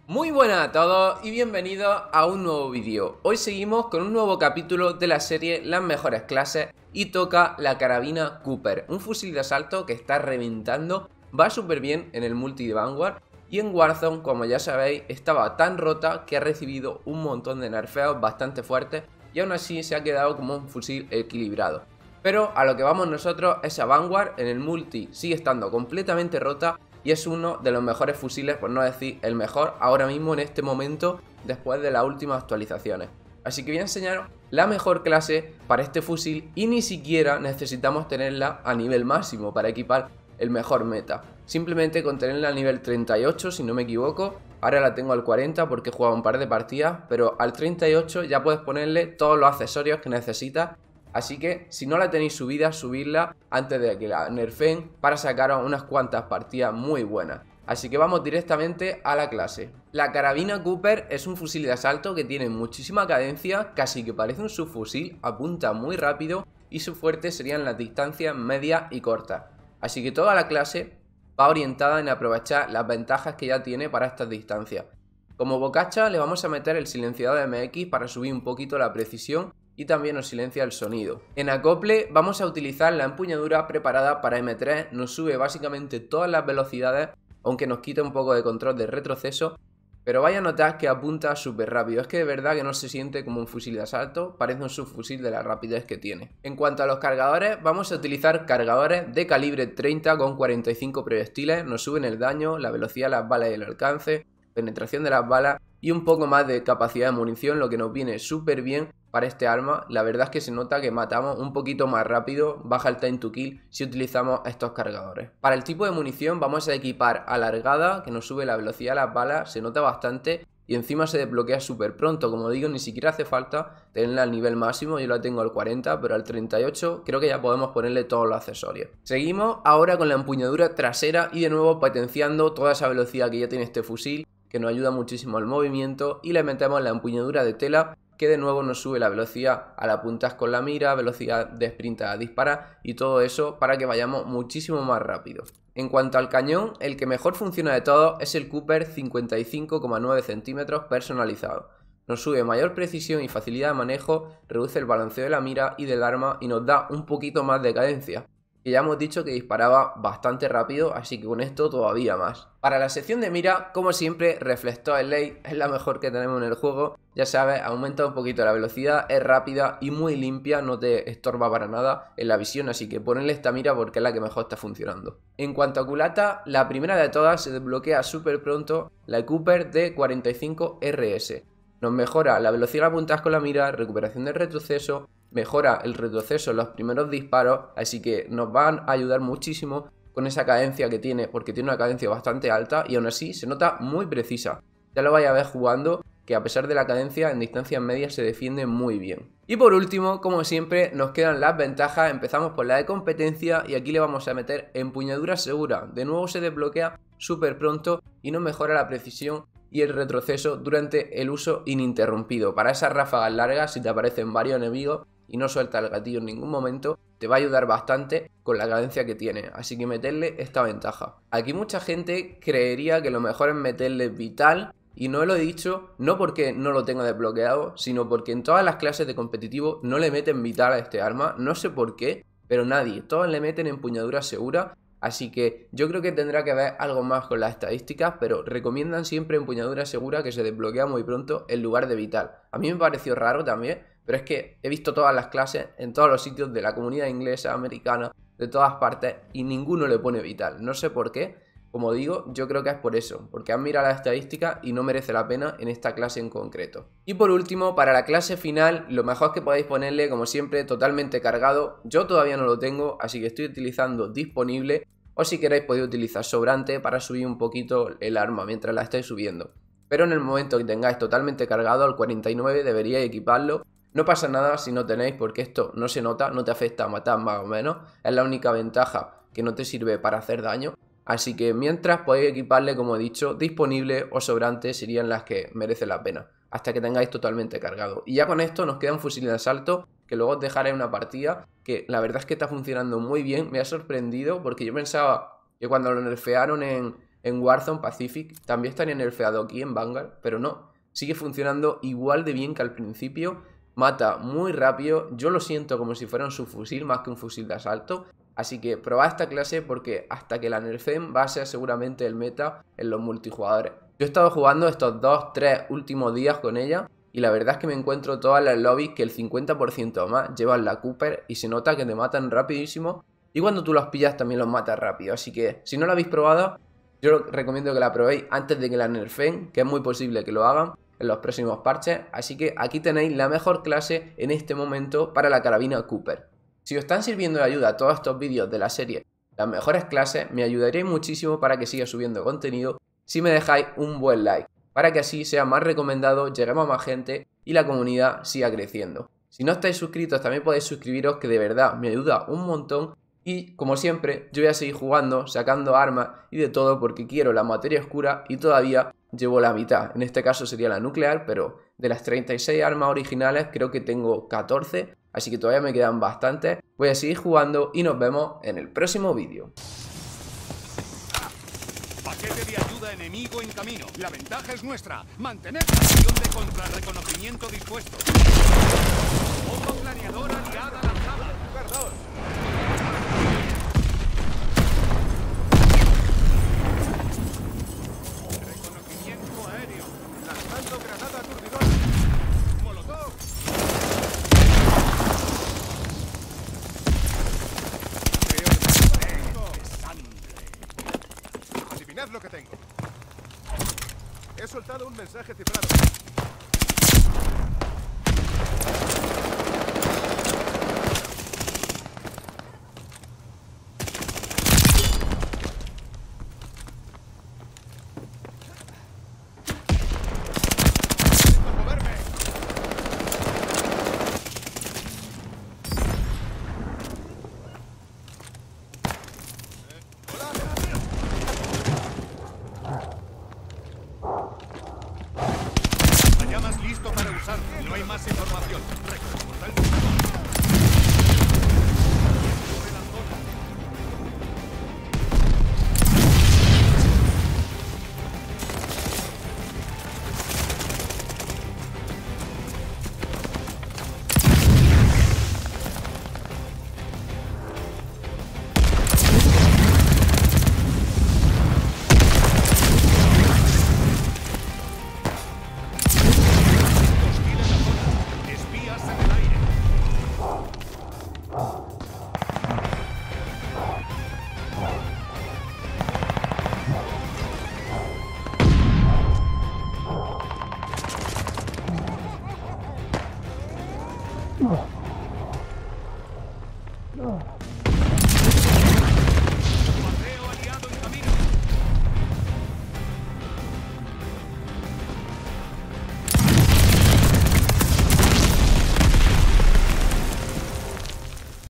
Muy buenas a todos y bienvenidos a un nuevo vídeo. Hoy seguimos con un nuevo capítulo de la serie Las mejores clases y toca la carabina Cooper, un fusil de asalto que está reventando, va súper bien en el multi de Vanguard y en Warzone, como ya sabéis, estaba tan rota que ha recibido un montón de nerfeos bastante fuertes y aún así se ha quedado como un fusil equilibrado. Pero a lo que vamos nosotros es a Vanguard, en el multi sigue estando completamente rota y es uno de los mejores fusiles, por no decir el mejor, ahora mismo en este momento después de las últimas actualizaciones. Así que voy a enseñaros la mejor clase para este fusil y ni siquiera necesitamos tenerla a nivel máximo para equipar el mejor meta. Simplemente con tenerla a nivel 38, si no me equivoco, ahora la tengo al 40 porque he jugado un par de partidas, pero al 38 ya puedes ponerle todos los accesorios que necesitas. Así que si no la tenéis subida, subidla antes de que la nerfeen para sacaros unas cuantas partidas muy buenas. Así que vamos directamente a la clase. La carabina Cooper es un fusil de asalto que tiene muchísima cadencia, casi que parece un subfusil, apunta muy rápido y su fuerte serían las distancias medias y cortas. Así que toda la clase va orientada en aprovechar las ventajas que ya tiene para estas distancias. Como bocacha le vamos a meter el silenciador de MX para subir un poquito la precisión y también nos silencia el sonido. En acople vamos a utilizar la empuñadura preparada para M3, nos sube básicamente todas las velocidades, aunque nos quita un poco de control de retroceso, pero vaya a notar que apunta súper rápido, es que de verdad que no se siente como un fusil de asalto, parece un subfusil de la rapidez que tiene. En cuanto a los cargadores, vamos a utilizar cargadores de calibre 30 con 45 proyectiles, nos suben el daño, la velocidad de las balas y el alcance, penetración de las balas y un poco más de capacidad de munición, lo que nos viene súper bien para este arma. La verdad es que se nota que matamos un poquito más rápido, baja el time to kill si utilizamos estos cargadores. Para el tipo de munición vamos a equipar alargada, que nos sube la velocidad de las balas, se nota bastante y encima se desbloquea súper pronto. Como digo, ni siquiera hace falta tenerla al nivel máximo, yo la tengo al 40, pero al 38 creo que ya podemos ponerle todos los accesorios. Seguimos ahora con la empuñadura trasera y de nuevo potenciando toda esa velocidad que ya tiene este fusil, que nos ayuda muchísimo al movimiento, y le metemos la empuñadura de tela, que de nuevo nos sube la velocidad al apuntar con la mira, velocidad de sprint a disparar y todo eso para que vayamos muchísimo más rápido. En cuanto al cañón, el que mejor funciona de todos es el Cooper 55,9 centímetros personalizado. Nos sube mayor precisión y facilidad de manejo, reduce el balanceo de la mira y del arma y nos da un poquito más de cadencia. Que ya hemos dicho que disparaba bastante rápido, así que con esto todavía más. Para la sección de mira, como siempre, Reflector Slate es la mejor que tenemos en el juego. Ya sabes, aumenta un poquito la velocidad, es rápida y muy limpia, no te estorba para nada en la visión, así que ponle esta mira porque es la que mejor está funcionando. En cuanto a culata, la primera de todas se desbloquea súper pronto, la Cooper de 45 RS. Nos mejora la velocidad al apuntar con la mira, recuperación del retroceso, mejora el retroceso en los primeros disparos, así que nos van a ayudar muchísimo con esa cadencia que tiene, porque tiene una cadencia bastante alta y aún así se nota muy precisa. Ya lo vais a ver jugando, que a pesar de la cadencia en distancias medias se defiende muy bien. Y por último, como siempre, nos quedan las ventajas. Empezamos por la de competencia y aquí le vamos a meter empuñadura segura. De nuevo se desbloquea súper pronto y nos mejora la precisión y el retroceso durante el uso ininterrumpido. Para esas ráfagas largas, si te aparecen varios enemigos y no suelta el gatillo en ningún momento, te va a ayudar bastante con la cadencia que tiene, así que meterle esta ventaja. Aquí mucha gente creería que lo mejor es meterle vital, y no lo he dicho no porque no lo tenga desbloqueado, sino porque en todas las clases de competitivo no le meten vital a este arma, no sé por qué, pero nadie, todos le meten empuñadura segura. Así que yo creo que tendrá que ver algo más con las estadísticas, pero recomiendan siempre empuñadura segura, que se desbloquea muy pronto en lugar de vital. A mí me pareció raro también, pero es que he visto todas las clases en todos los sitios de la comunidad inglesa, americana, de todas partes, y ninguno le pone vital. No sé por qué, como digo, yo creo que es por eso, porque han mirado las estadísticas y no merece la pena en esta clase en concreto. Y por último, para la clase final, lo mejor que podéis ponerle, como siempre, totalmente cargado. Yo todavía no lo tengo, así que estoy utilizando disponible, o si queréis podéis utilizar sobrante para subir un poquito el arma mientras la estáis subiendo. Pero en el momento que tengáis totalmente cargado, al 49 deberíais equiparlo. No pasa nada si no tenéis, porque esto no se nota, no te afecta a matar más o menos. Es la única ventaja, que no te sirve para hacer daño. Así que mientras podéis equiparle, como he dicho, disponible o sobrante serían las que merecen la pena, hasta que tengáis totalmente cargado. Y ya con esto nos queda un fusil de asalto, que luego os dejaré una partida, que la verdad es que está funcionando muy bien. Me ha sorprendido porque yo pensaba que cuando lo nerfearon en en Warzone Pacific, también estaría nerfeado aquí en Vanguard, pero no, sigue funcionando igual de bien que al principio, mata muy rápido, yo lo siento como si fuera un subfusil más que un fusil de asalto, así que probad esta clase porque hasta que la nerfeen va a ser seguramente el meta en los multijugadores. Yo he estado jugando estos 2-3 últimos días con ella y la verdad es que me encuentro todas las lobbies que el 50% o más llevan la Cooper y se nota que te matan rapidísimo y cuando tú los pillas también los matas rápido, así que si no la habéis probado, yo os recomiendo que la probéis antes de que la nerfeen, que es muy posible que lo hagan en los próximos parches, así que aquí tenéis la mejor clase en este momento para la carabina Cooper. Si os están sirviendo de ayuda todos estos vídeos de la serie las mejores clases, me ayudaríais muchísimo para que siga subiendo contenido si me dejáis un buen like, para que así sea más recomendado, lleguemos a más gente y la comunidad siga creciendo. Si no estáis suscritos también podéis suscribiros, que de verdad me ayuda un montón. Y como siempre, yo voy a seguir jugando, sacando armas y de todo porque quiero la materia oscura y todavía llevo la mitad. En este caso sería la nuclear, pero de las 36 armas originales creo que tengo 14, así que todavía me quedan bastantes. Voy a seguir jugando y nos vemos en el próximo vídeo. Paquete de ayuda enemigo en camino. La ventaja es nuestra. Mantener posición de contrarreconocimiento dispuesto. Bomba planeadora aliada lanzada. Perdón. Reconocimiento aéreo. Lanzando granada aturdidora. Molotov. Adivinad lo que tengo. He soltado un mensaje cifrado. Listo para usar. No hay más información. Reconforta el buscador. Sobre la zona. Oh.